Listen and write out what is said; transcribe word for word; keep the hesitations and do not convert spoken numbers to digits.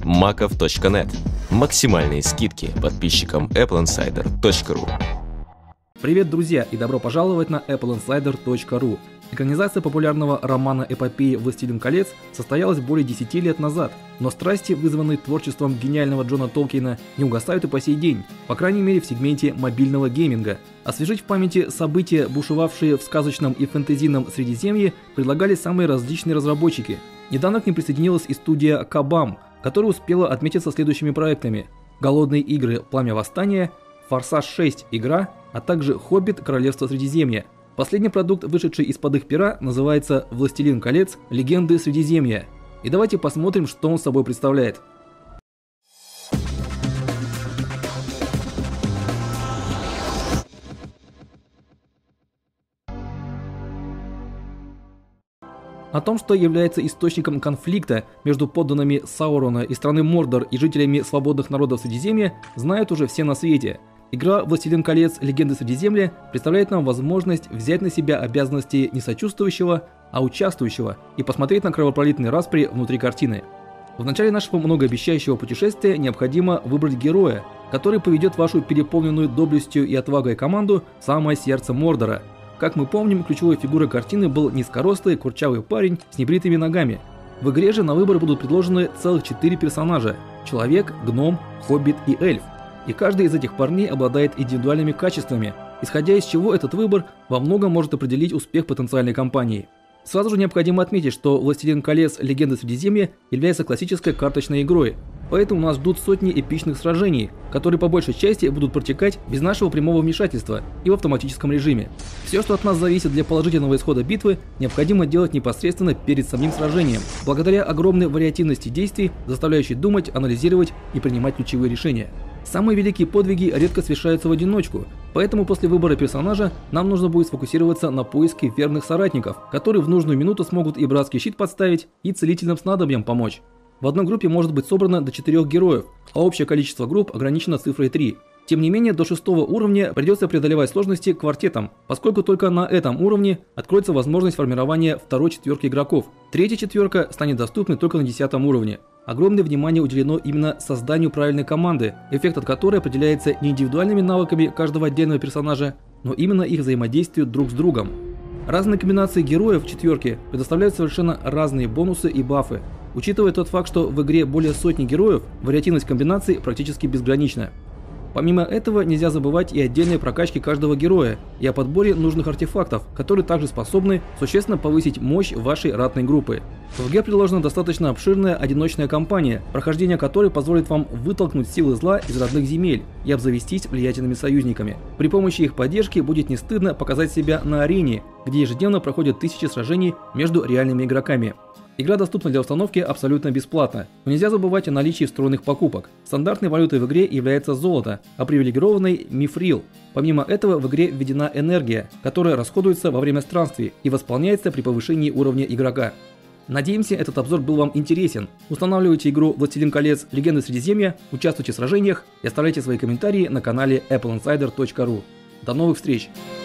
маков точка нет. Максимальные скидки подписчикам эпл инсайдер точка ру. Привет, друзья, и добро пожаловать на эпл инсайдер точка ру. Экранизация популярного романа-эпопеи «Властелин колец» состоялась более десяти лет назад, но страсти, вызванные творчеством гениального Джона Толкиена, не угасают и по сей день, по крайней мере в сегменте мобильного гейминга. Освежить в памяти события, бушевавшие в сказочном и фэнтезийном Средиземье, предлагали самые различные разработчики. Недавно к ним присоединилась и студия Кабам, которая успела отметиться следующими проектами: «Голодные игры. Пламя восстания», «Форсаж шесть. Игра», а также «Хоббит. Королевство Средиземья». Последний продукт, вышедший из-под их пера, называется «Властелин колец. Легенды Средиземья». И давайте посмотрим, что он собой представляет. О том, что является источником конфликта между подданными Саурона и страны Мордор и жителями свободных народов Средиземья, знают уже все на свете. Игра «Властелин колец. Легенды Средиземья» представляет нам возможность взять на себя обязанности не сочувствующего, а участвующего и посмотреть на кровопролитные распри внутри картины. В начале нашего многообещающего путешествия необходимо выбрать героя, который поведет вашу переполненную доблестью и отвагой команду в самое сердце Мордора. Как мы помним, ключевой фигурой картины был низкорослый, курчавый парень с небритыми ногами. В игре же на выбор будут предложены целых четыре персонажа – человек, гном, хоббит и эльф. И каждый из этих парней обладает индивидуальными качествами, исходя из чего этот выбор во многом может определить успех потенциальной кампании. Сразу же необходимо отметить, что «Властелин колец. Легенды Средиземья» является классической карточной игрой, поэтому нас ждут сотни эпичных сражений, которые по большей части будут протекать без нашего прямого вмешательства и в автоматическом режиме. Все, что от нас зависит для положительного исхода битвы, необходимо делать непосредственно перед самим сражением, благодаря огромной вариативности действий, заставляющей думать, анализировать и принимать ключевые решения. Самые великие подвиги редко совершаются в одиночку, поэтому после выбора персонажа нам нужно будет сфокусироваться на поиске верных соратников, которые в нужную минуту смогут и братский щит подставить, и целительным снадобьям помочь. В одной группе может быть собрано до четырёх героев, а общее количество групп ограничено цифрой три. Тем не менее, до шестого уровня придется преодолевать сложности квартетом, поскольку только на этом уровне откроется возможность формирования второй четверки игроков. Третья четверка станет доступной только на десятом уровне. Огромное внимание уделено именно созданию правильной команды, эффект от которой определяется не индивидуальными навыками каждого отдельного персонажа, но именно их взаимодействию друг с другом. Разные комбинации героев в четверке предоставляют совершенно разные бонусы и бафы. Учитывая тот факт, что в игре более сотни героев, вариативность комбинаций практически безгранична. Помимо этого, нельзя забывать и отдельные прокачки каждого героя, и о подборе нужных артефактов, которые также способны существенно повысить мощь вашей ратной группы. В игре предложена достаточно обширная одиночная кампания, прохождение которой позволит вам вытолкнуть силы зла из родных земель и обзавестись влиятельными союзниками. При помощи их поддержки будет не стыдно показать себя на арене, где ежедневно проходят тысячи сражений между реальными игроками. Игра доступна для установки абсолютно бесплатно, но нельзя забывать о наличии встроенных покупок. Стандартной валютой в игре является золото, а привилегированной – мифрил. Помимо этого в игре введена энергия, которая расходуется во время странствий и восполняется при повышении уровня игрока. Надеемся, этот обзор был вам интересен. Устанавливайте игру «Властелин колец. Легенды Средиземья», участвуйте в сражениях и оставляйте свои комментарии на канале эпл инсайдер точка ру. До новых встреч!